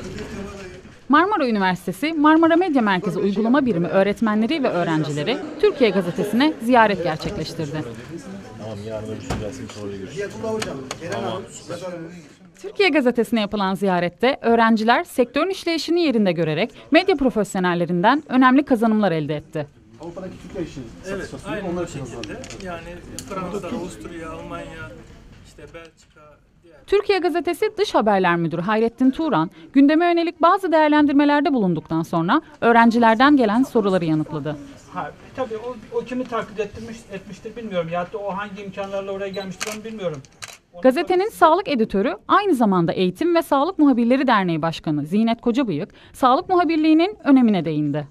Marmara Üniversitesi Marmara Medya Merkezi Uygulama Birimi öğretmenleri ve öğrencileri Türkiye Gazetesi'ne ziyaret gerçekleştirdi. Türkiye Gazetesi'ne yapılan ziyarette öğrenciler sektörün işleyişini yerinde görerek medya profesyonellerinden önemli kazanımlar elde etti. Avrupa'daki Türkiye işi. Evet, aynı o şekilde. Yani Fransa, Avusturya, Almanya, işte Belçika. Türkiye Gazetesi Dış Haberler Müdürü Hayrettin Turan, gündeme yönelik bazı değerlendirmelerde bulunduktan sonra öğrencilerden gelen soruları yanıtladı. Tabii o kimi taklit etmiştir bilmiyorum. Ya da o hangi imkanlarla oraya gelmiştir onu bilmiyorum. Gazetenin sağlık editörü, aynı zamanda Eğitim ve Sağlık Muhabirleri Derneği Başkanı Zinet Kocabıyık, sağlık muhabirliğinin önemine değindi.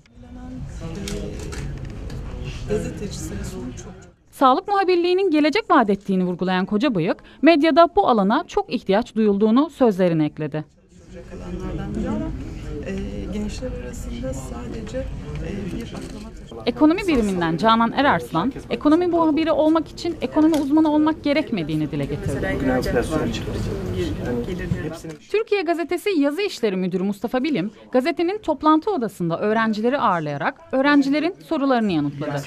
Sağlık muhabirliğinin gelecek vaat ettiğini vurgulayan Kocabıyık, medyada bu alana çok ihtiyaç duyulduğunu sözlerine ekledi. Gençler arasında sadece bir aklama taşı. Ekonomi biriminden Canan Erarslan, ekonomi muhabiri olmak için ekonomi uzmanı olmak gerekmediğini dile getirdi. Türkiye Gazetesi Yazı İşleri Müdürü Mustafa Bilim, gazetenin toplantı odasında öğrencileri ağırlayarak öğrencilerin sorularını yanıtladı.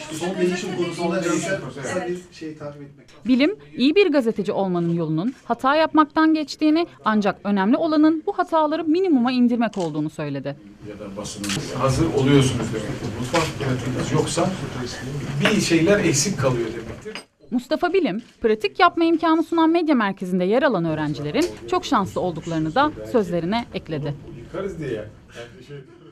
Bilim, iyi bir gazeteci olmanın yolunun hata yapmaktan geçtiğini, ancak önemli olanın bu hataları minimuma indirmek olduğunu söyledi. Ya da basının hazır oluyorsunuz demektir. Mutfak yönetiminiz yoksa bir şeyler eksik kalıyor demektir. Mustafa Bilim, pratik yapma imkanı sunan medya merkezinde yer alan öğrencilerin çok şanslı olduklarını da sözlerine ekledi. Yıkarız diye. Yani